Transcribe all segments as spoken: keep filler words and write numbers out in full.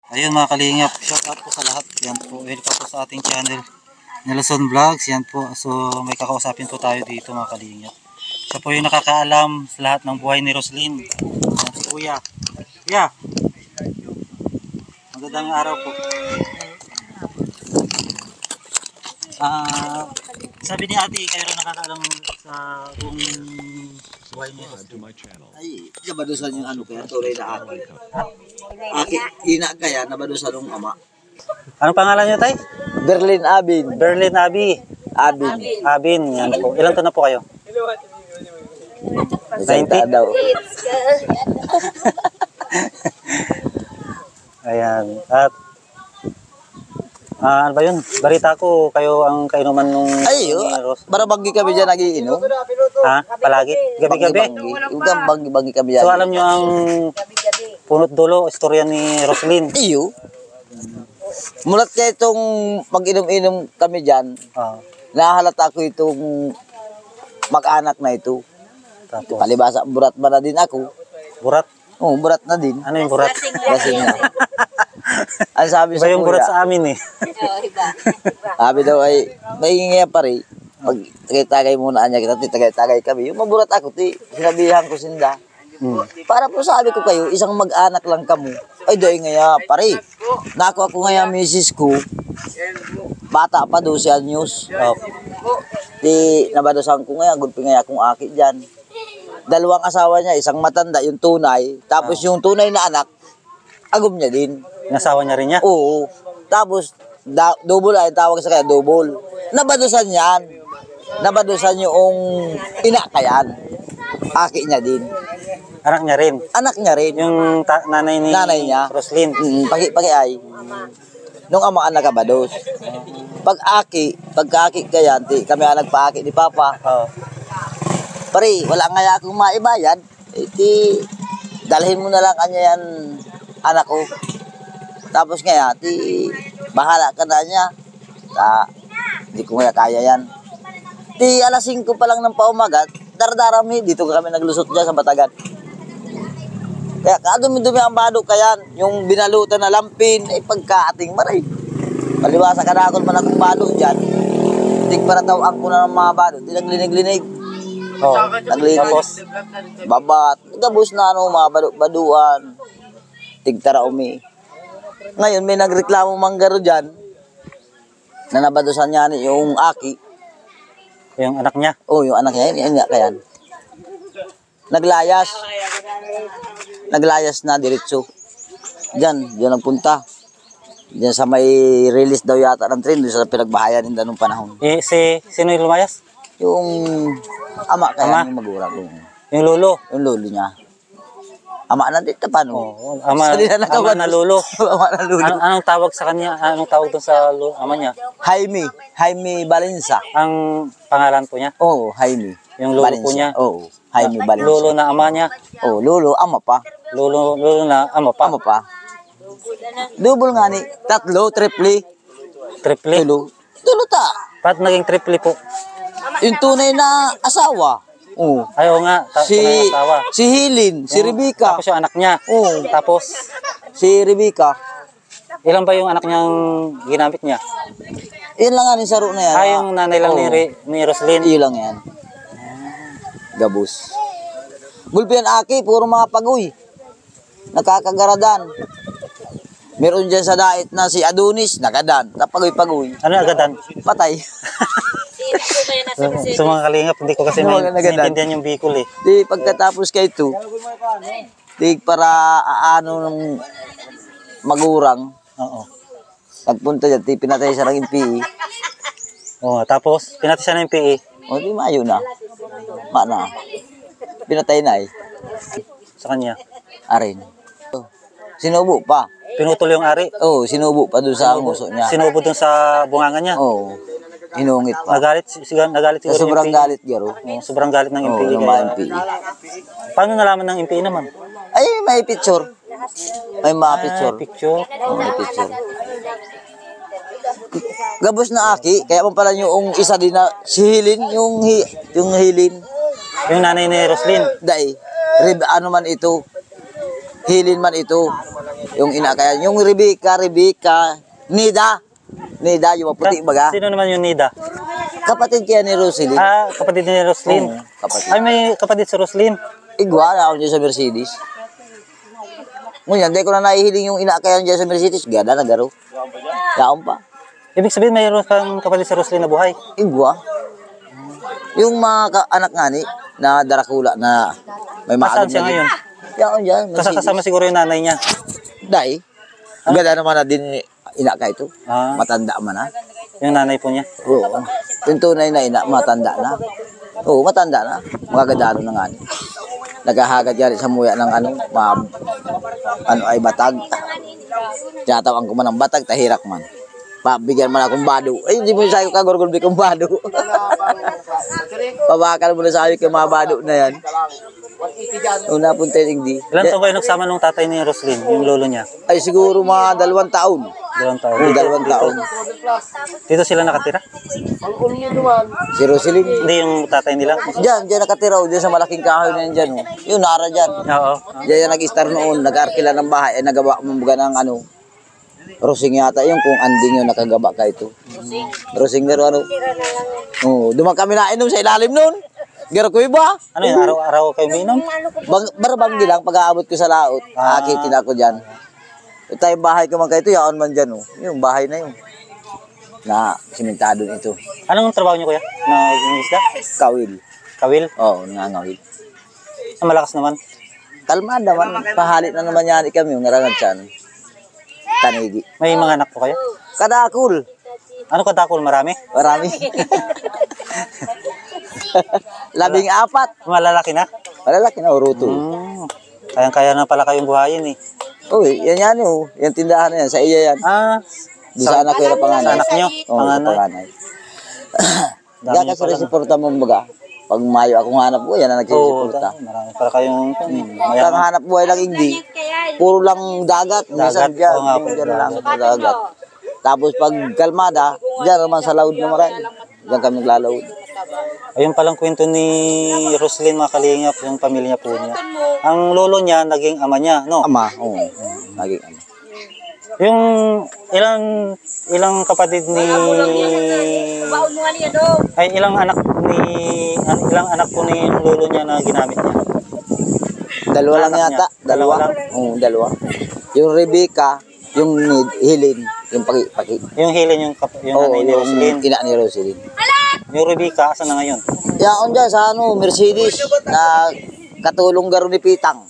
Ayun mga kalingap, shout out po sa lahat. Yan po, welcome po sa ating channel Nelson Vlogs. Yan po, so may kakausapin po tayo dito mga kalingap. Siya po yung nakakaalam sa lahat ng buhay ni Roslyn. Yan si Kuya. Kuya, magandang araw po. Ah, sabi ni ate, kayo rin nakakaalam sa buong buhay ni Roslyn. Ay, nabadusan yung ano kaya, tuloy na aki. Aki, ina kaya, nabadusan yung ama. Anong pangalan niyo, tay? Berlin Abin. Berlin Abi. Abin. Abin, yan po. Ilang taon na po kayo? ninety? daw. Ayan. At, ah, ano ba yun? Balita ko, kayo ang kainuman nung... Ay, yun. Barabanggi kami dyan nagiinom. Ha? Palagi? Gabi-gabi? Yung banggi-banggi kami dyan. So, alam nyo ang punot dulo, istorya ni Roslyn. Iyo. Mulat kaya itong mag-inom-inom kami dyan, Ah, nahalata ko itong mag-anak na ito. tapos, Palibasa, burat ba na din ako? burat? Oo, burat na din. Ano yung burat? Lasing na. Ang sabi Iba sa yung burat kuya, sa amin eh. sabi daw ay, maingay pa rin. Pag tagay-tagay muna niya kita, tagay-tagay kami. Yung maburat ako, ti, sinabihan ko sinda. Hmm. Para po sabi ko kayo, isang mag-anak lang kamo. Ay, doy ngaya, pare. Nako ako ngaya, misis ko. Bata pa, twelve anyos. Oh, Di, nabadosan ko ngaya, gulpi ngaya akong aki dyan. Dalawang asawa niya, isang matanda, yung tunay. Tapos yung tunay na anak, agom niya din. nasawa niya rin niya? Oo. Tapos, da, double ay tawag sa kanya, double. Nabadosan yan. Nabadosan yung ina kayan. Aki niya din. Anak niya rin? Anak niya rin. Yung ta- nanay ni Nanay niya. Roslyn? Mm, pagi, pagi ay. Nung ama anak kabados. Pag aki, pag aki kaya, ti, kami ang nagpa-aki ni Papa. Oh. Pare, wala nga akong maibayad. Eh, ti, dalhin mo na lang kanya yan, anak ko. Tapos nga, ti, bahala ka na niya. Ta, hindi ko nga kaya yan. Ti, alas singko pa lang ng paumagat, dardarami, dito kami naglusot dyan sa Batagan. Kaya kadumi-dumi ang badok kayan, yung binalutan na lampin, ay pagkaating maray. Palibasa ka na ako man akong badok dyan. Tig para tawag ko na ng mga badok, di naglinig-linig. Oh. Naglinig. Tapos, Babat, gabos na ano, mga baduk-baduan. Tigtara umi. Ngayon, may nagreklamo manggaro dyan, na nabadosan niya ni yung aki. yung anak niya? Oh, yung anak niya, yun, yun nga kayan. Naglayas. Naglayas na diretso. Diyan, diyan nagpunta. Diyan sa may release daw yata ng train, doon sa pinagbahayan nila nung panahon. Eh, si, sino yung lumayas? Yung ama kaya Ama? yung magulang. Yung, Yung lolo? yung lolo niya. Ama na dito, paano? Oh, ama, Sa nila ama nakawan. na lolo. Ama na lolo. Anong, anong tawag sa kanya? Anong tawag doon sa lo, ama niya? Jaime, Jaime Balenza. Ang pangalan po niya? Oo, oh, Jaime. Yung lolo po niya? Oo, oh, Jaime Balenza. Lolo na ama niya? Oo, oh, lolo, ama pa. Lolo, lolo na ama pa? Ama pa. Double nga ni, tatlo, triple, Triple? tulo. Tulo ta. Ba't naging triple po? Yung tunay na asawa. Oo. Ayaw nga, ta- Si, tunay na asawa. si Hilin, si Rebecca. Tapos yung anak niya. Oo. Tapos, Si Rebecca. ilan ba yung anak niyang ginamit niya? Yan lang nga ni Saro na yan. Ah, yung nanay lang ni, Oo. Re- ni Roslyn. Iyo lang yan. Gabos. Gulpian aki, puro mga pagoy. Nakakagaradan. Meron dyan sa dait na si Adonis, nagadan. Napagoy-pagoy. Ano agadan? Patay. So, mga kalingap, hindi ko kasi Ano may ang agadan? maintindihan yung Bicol eh. Di pagkatapos kay ito, di para aano ng magurang, Oo. nagpunta dyan, di pinatay siya ng M P E. Oh, tapos, pinati siya ng P E. O di mayo na. Mana. Pinatay na eh. Sa kanya. Arin. Sinubo pa. Pinutol yung ari. Oo, oh, sinubo pa doon sa nguso niya. Sinubo dun sa bunganga niya. Oo. Oh, hinungit pa. Nagalit, siguro, nagalit Sa siguro sobrang yung M P E. galit, Garo. Oh, sobrang galit ng M Oo, P E. yung kaya- mga M P E. Paano nalaman ng M P E naman? Ay, may picture. May mga picture. Ah, picture. Oo, may picture. Gabos na aki, kaya mo pala yung isa din na si Hilin, yung, hi, yung Hilin. Yung nanay ni Roslyn. Dai, rib, ano man ito, Hilin man ito. Yung ina kaya, yung Rebecca, Rebecca, Nida. Nida, yung puti baga. Sino naman yung Nida? Kapatid kaya ni Rosalie. Ah, kapatid ni Roslyn. Oo, kapatid. Ay, may kapatid si Roslyn. Igwa na ako dyan sa Mercedes. Ngunyan, hindi ko na naihiling yung ina kaya dyan sa Mercedes. Gada na garo. Yaon pa. Ibig sabihin, mayroon kang kapatid si Roslyn na buhay. Igwa. Yung mga ka- anak nga ni, na darakula na may Nasaan maagad siya ngayon? Yaon dyan, Mercedes. Kasama siguro yung nanay niya. Dahil, gada naman na din ina ka ito. Ah, Matanda man na. yung nanay po niya. Oo. Yung tunay na ina, matanda na. Oo, matanda na. Magagadano na nga ni. Naghahagad yan sa muya ng ano, ma, ano ay batag. Tiyatawang ko man ng batag, tahirak man. Pabigyan man akong bado. Ay, hindi mo sa'yo kagorgulbi kong bado. Pabakal mo na sa'yo kay mga bado na yan. Una punta yung di. Ilan taon kayo nagsama nung tatay ni Roslyn, yung lolo niya? Ay, siguro mga dalawang taon. Dalawang taon. Oo, dalawang taon. Dito sila nakatira? Si Rosalie. Hindi yung tatay nila? Diyan, diyan nakatira. oh, Diyan sa malaking kahoy na yan dyan. oh. Yun, nara dyan. Oo. Diyan yan nag-star noon. Nag-arkila ng bahay. Eh, nagawa mo ng ano. Rosing yata yung kung anding yun nakagaba ka ito. Rosing garo ano. Oh, dumang kami na inom sa ilalim noon. Garo ko iba. Ano yun, araw-araw kayo minom? Bang, barabanggi lang pag-aabot ko sa laot. Ah. Akitin ako dyan. Ito yung bahay ko man kayo. Yaon man dyan. Oh. Yung bahay na yun. Na simentado nito. Anong trabaho niyo kuya? Nag-isda? Kawil. Kawil? Oo, oh, nangangawil. Ah, malakas naman. Kalmada man. Pahalit na naman yan kami. Yung narangad siyan. Tanigi. May mga anak po kayo? Kadakul. Ano kadakol? Marami? Marami. Labing apat. Malalaki na? Malalaki na, uruto. Hmm. Kayang-kaya na pala kayong buhayin eh. Uy, yan yan oh. Yan tindahan na yan. Sa iya yan. Ah, Di sa anak ko yung panganay. sa anak niyo? Oo, sa Panganay? panganay. Dami Kaya niyo kasi pala, no? resiporta mo baga. Pag mayo akong hanap buhay, yan ang Oo, nagsisiporta. marami pala kayong Kang mayaman. hanap buhay lang hindi. Puro lang dagat. Minsan Dagat, dyan. oo nga po, Yung dyan lang. dagat. Dagat. Tapos pag kalmada, dyan naman sa laod na maray. Dyan kami naglalaod. Ayun palang kwento ni Roslyn mga kalingap, yung pamilya po niya. Ang lolo niya, naging ama niya, no? Ama, oo. Naging ama. Yung ilang ilang kapatid ni ay ilang anak ni an- ilang anak po ni yung lolo niya na ginamit niya. Dalawa lang Anak yata. niya? Dalawa Dalawa. lang? Oo, dalawa. Yung Rebecca, yung Nid- Hilin, yung paki, paki. Yung Helen yung kap- yung Oo, nanay ni yung Roslyn. ina ni Rosalie. Yung Rebecca asa na ngayon? Yaon dyan sa ano, Mercedes na katulong garo ni Pitang.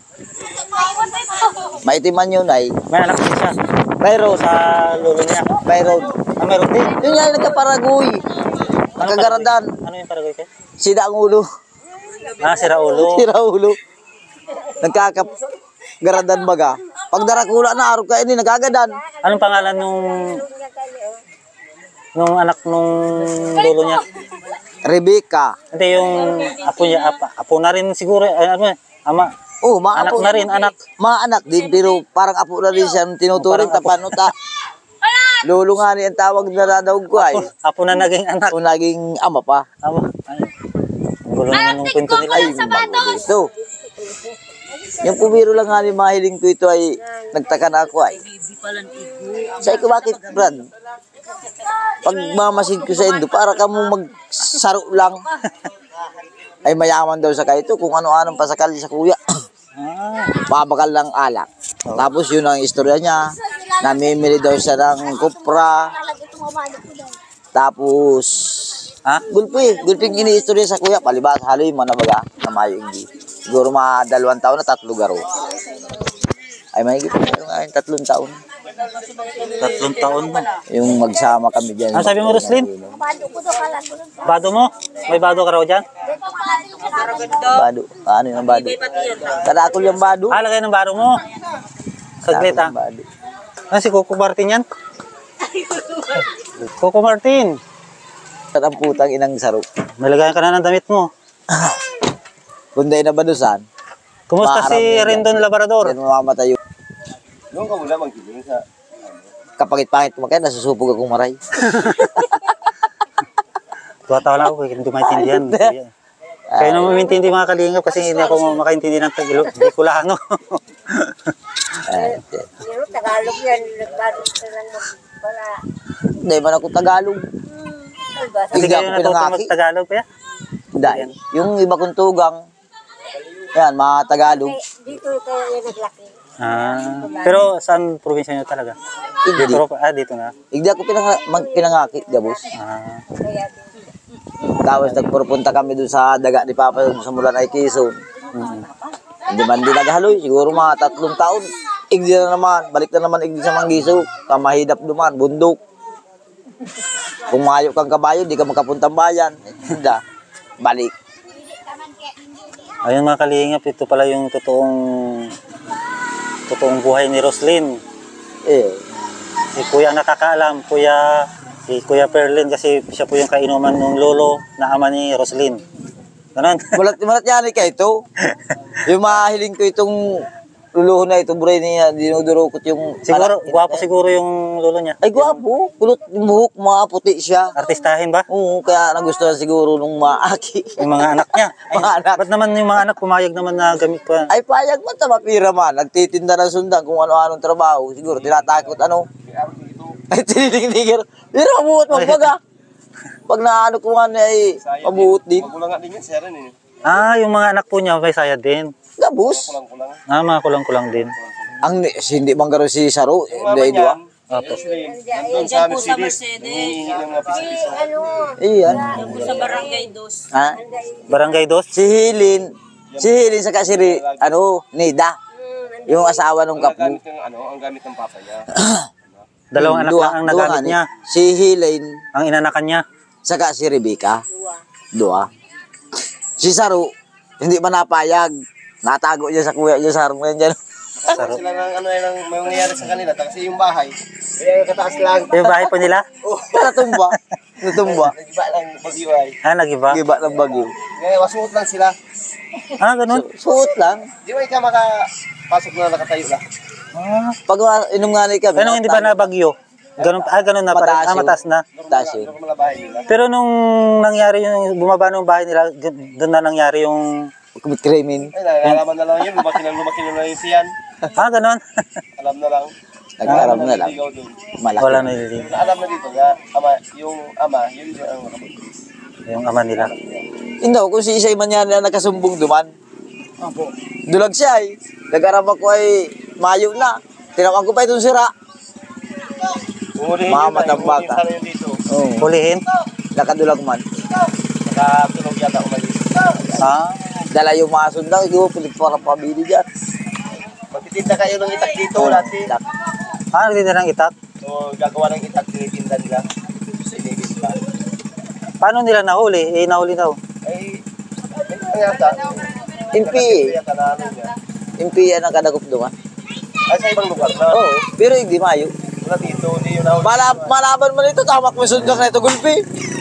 Maitiman yun ay. May anak din siya. Mayroon. Sa lolo niya. Mayroon. Ah, meron din. Yun yan, nagkaparagoy. Ano Kagaradan. paragoy? Ano yung paragoy kayo? Sida ang ulo. Ah, si Raulo. Sira ulo. Nagkakap. Garadan baga. Pag darakula na, araw ka ini, nagkagadan. Anong pangalan nung nung anak nung lolo niya? Rebecca. Hindi yung apo niya, apa, apo na rin siguro, eh, ano, ama, Oh, anak maapo. na rin, anak. Mga anak din, pero parang apo na rin siya tinuturing, Parang apo. tapanuta. Lolo nga rin ang tawag na dadawag ko ay. Apo, apo na naging anak. Kung naging ama pa. Ama, ay, ang gulo naman nung kwento nila. Ay, bago dito. Yung pumiro lang nga ni mahiling ko ito ay nagtaka na ako ay. Say ko, bakit Brad? Pag mamasid ko sa Indo, para ka mong magsaro lang. Ay mayaman daw sa kaito kung ano-anong pasakal sa kuya. Ah, Babakal lang alak. Tapos yun ang istorya niya. Namimili daw siya ng kupra. Tapos, ha? gulpi. Gulping ini-istorya sa kuya. Palibas, haloy mo na baga. Na mayo hindi. Siguro mga dalawang taon na tatlo garo. Ay, mahigit na nga yung tatlong taon. Tatlong taon mo. Yung magsama kami dyan. Ano sabi mo, Roslyn? Bado mo? May bado ka raw dyan? Bado. Ano yung bado? Kadakol yung bado. Ah, lagay ng baro mo. Saglit ha. Kadakol yung bado. Ano si Coco Martin yan? Coco Martin. At ang putang inang saro. Malagayan ka na ng damit mo. Kunday na badusan. Kumusta si Maarap yan. Rendon Labrador? Yan mamamatay yung Doon ka muna magkiling sa... kapangit-pangit kumakain. Nasusupog akong maray. Tuwa-tawa lang ako, hindi maintindihan. Kaya naman maintindihan mga kalingap kasi hindi ako makaintindi ng Tagalog. Bicolano. Eh, Pero Tagalog yan. Nagbago ka lang wala. Hindi man ako Tagalog. Albasa. Hindi Hindi kayo ako natuto pinangaki. mag-Tagalog kaya? Dahil, yung iba kong tugang, yan, mga Tagalog. Dito kayo yung naglaki. Ah, pero saan probinsya nyo talaga? Hindi. Dito, ah, dito na. Hindi ako pinang, mag, pinangaki, gabos. Ah, Kaya Tapos nagpupunta kami dun sa daga ni Papa dun sa Mulan ay Quezon. mm. Hindi man din naghaloy, siguro mga tatlong taon. Igdi na naman, balik na naman igdi sa Manggiso. Kamahidap duman, bundok. Kung mayo kang kabayo, di ka makapuntang bayan. Hindi, balik. Ayun mga kalingap, ito pala yung totoong totoong buhay ni Roslyn. Eh, Si Kuya ang nakakaalam, Kuya, si Kuya Perlin kasi siya po yung kainuman ng lolo na ama ni Roslyn. Ganon. mulat, mulat yan ka ito. Yung mahiling ko itong luluho na ito, buray niya, dinudurukot yung... Siguro, anak. gwapo siguro yung lolo niya. Ay, gwapo. Kulot yung buhok, mga puti siya. Artistahin ba? Oo, kaya nagustuhan siguro nung maaki. Yung mga anak niya. Ay, Mga anak. Ba't naman yung mga anak pumayag naman na gamit pa? Ay, payag man, tamapira man. Nagtitinda ng sundan kung ano-anong trabaho. Siguro, tinatakot ano. Ay, tinitingtigir. Pero mabuhot magbaga. Pag naano ko nga na ay mabuhot din. Magulang nga din yan, sir. Eh. Ah, yung mga anak po niya may sayad din. Gabos. Kulang-kulang. Ah, mga kulang-kulang din. Ang ni- si- hindi man garo si Saro. Yung mama Hindi, niyan, dua. Opo. nandun sa Mercedes. Nangihingi ng mga piso-piso. ano, Iyan. Sa Barangay Dos. Ha? Barangay Dos? Si Hilin. Si Hilin sa kasiri, ano, Nida. Yung asawa ng Ang kapo. gamit ng ano, ang gamit ng papa niya. Dalawang anak Dua- lang ang dua nagamit nga ni- niya. Si Hilin, Ang inanakan niya. saka si Rebecca. Dua. Si Saro, hindi man napayag. Natago niya sa kuya niya sa harong yan dyan. Kasi sila ng ano yan ang may mangyayari sa kanila. Kasi yung bahay, kaya kataas lang. Yung bahay po nila? Natumba. Natumba. Nagiba lang bagyo ay. Ah, nag-iba? Giba ng bagyo. Kaya wasuot lang sila. Ah, ganun? Suot lang. Di ba ikaw makapasok na nakatayo lang? Ah. Pag ma- inom nga ni kami. Pero nung hindi pa na bagyo? Ganun, ah, ganun na parang, ah, mataas na. Taas yun. Normal na bahay nila. Pero nung nangyari yung bumaba ng bahay nila, gu- doon na nangyari yung... Kumit krimin. Ay, nalalaman na lang yun. Lumaki na lumaki na lang yung tiyan. Ah, ganun? Alam na lang. Nagkaram na lang. Naliligaw dun. Malaki. Wala na yun. Na alam na dito nga, ama, yung ama, yun yung ang nakabuntis. Yung ama nila. Hindi, kung si Isay man yan na nakasumbong duman. Dulag siya eh. Nag-aram ako ay mayo na. Tinawan ko pa itong sira. Umulihin Mama yun, ng baka. umulihin sana yun dito. Oo. Hulihin? Nakadulag man. Nakatunog yata umalis. Ah. Dala yung mga sundang, siguro pilit para pabili dyan. Magtitinda kayo ng itak dito dati. Dak. Ah, nagtinda ng itak? So, gagawa ng itak, tinitinda nila. Sa inibinta. Paano nila nahuli? Eh, nahuli daw. Ay, ay, yata. M P A. Yata na ano niya. M P A na kadagop duman. Ay, sa ibang lugar na. Oo, pero hindi mayo. Wala dito, hindi yun ako. Mala malaban man ito, tamak mo sundang na ito, gulpi.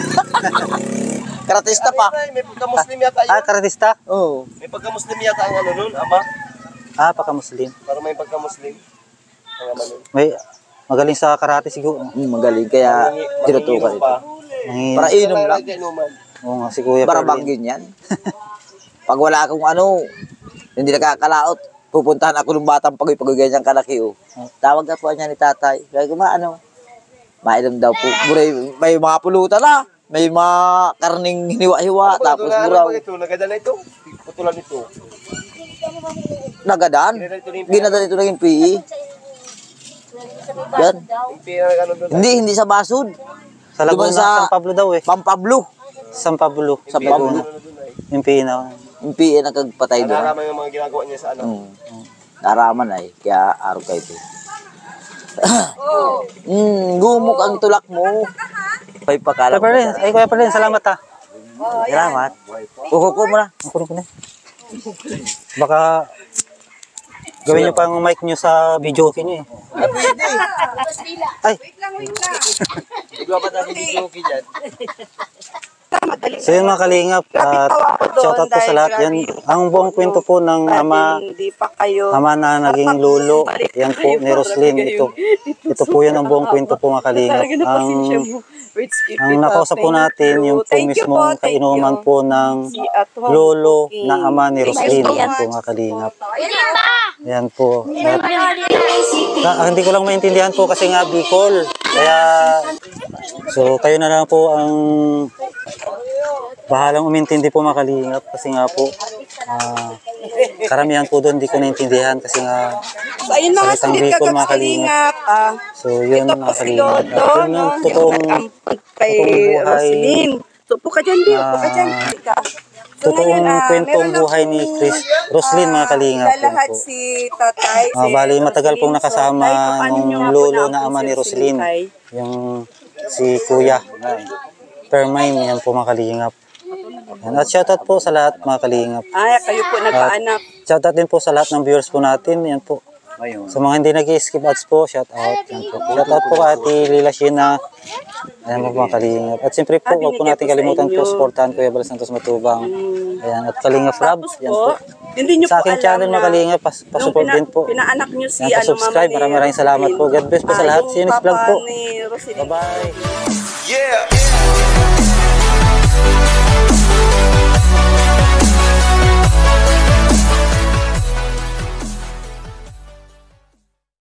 Karatista pa. Ay, may pagka-Muslim yata yun. Ah, karatista? Oo. May pagka-Muslim yata ang ano nun, ama. Ah, pagka-Muslim. Para may pagka-Muslim. Ang ama nun. May magaling sa karate siguro. Hmm, magaling, kaya tinutukan ito. Nangi- Para inom lang. Inuman. Oo nga, si Kuya Para Perlin. banggin yan. Pag wala akong ano, hindi nakakalaot, pupuntahan ako ng batang pagoy, pagoy ganyan kalaki oh. Tawag ka po niya ni tatay. Kaya ko ano, mainom daw po. Buray, may mga pulutan na. May mga karning hiniwa-hiwa, tapos buraw. Ano ba ito? Nagadala ito? Putulan ito. Nagadaan. Ginadaan ito naging P E. Yan. Yung pera ano doon. Hindi, hindi sa basod. Sa Laguna, Diba sa- San Pablo daw eh. Pampablo. San Pablo. Sa Pablo. Ano doon ay. Yung pina. Yung P E nagkagpatay doon. Naraman yung mga ginagawa niya sa ano. Hmm. Naraman ay, kaya araw kayo ito. Hmm, gumok ang tulak mo. Ay, pakala Kuya Perlin, ay Kuya Perlin, salamat ha. Salamat. Kukuko mo na. Ako rin ko na. Baka gawin niyo pang mic niyo sa video okay niyo eh. Ay, Ikaw pa tayo video okay dyan. madali. So yun mga kalingap, at shoutout po sa lahat. Yan, ang buong kwento po ng ama, Hindi pa kayo. ama na naging lolo, yan po ni Roslyn. Ito, ito po yan ang buong kwento po mga kalingap. Ang, ang nakausap po natin, yung po mismong kainuman po ng lolo na ama ni Roslyn. Yan po mga kalingap. Yan po. At, ah, hindi ko lang maintindihan po kasi nga Bicol. Kaya, so kayo na lang po ang bahalang umintindi po mga kalingap. Kasi nga po, ah, karamihan po doon hindi ko naintindihan kasi nga So, ayun mga salitang sulit Bicol kagad mga kalingap. kalingap. Ah, So yun ito po mga si kalingap. Lolo, At yun no? yung totoong, Yung nag-ampun kay totoong buhay. Roslyn. So, po ka dyan, Dio. Po ka dyan. Ah, Halika. So, totoong ngayon, ah, kwentong meron buhay ni akong, Chris Roslyn mga ah, kalingap. Yan ilalahad po. si tatay. Ah, si bali matagal pong Roslyn. nakasama So, tay, paano nung nyo nga po lolo na naampun ama ni si Roslyn. tay? Yung si Kuya. Permine, yan po mga kalingap. Yan. At shoutout po sa lahat mga kalingap. Ay, kayo po nagpaanak. Shoutout din po sa lahat ng viewers po natin. Yan po. Sa mga hindi nag-skip ads po, shoutout. Yan po. Shoutout po kay Ate Lila Sheena. Ayan po mga kalingap. At siyempre po, huwag po natin kalimutan po, supportahan Kuya Bal Santos Matubang. Ayan. At Kalingap Rab. Tapos Yan po, po. hindi nyo Sa po aking alam channel na mga kalingap, pas nung pasupport pina- din po. pinaanak nyo si Yan, ano, pa-subscribe. Mama ni Maraming maraming salamat po. God bless po sa Ah, lahat. yung See you next vlog papa po. ni Roslyn. Bye-bye. Yeah!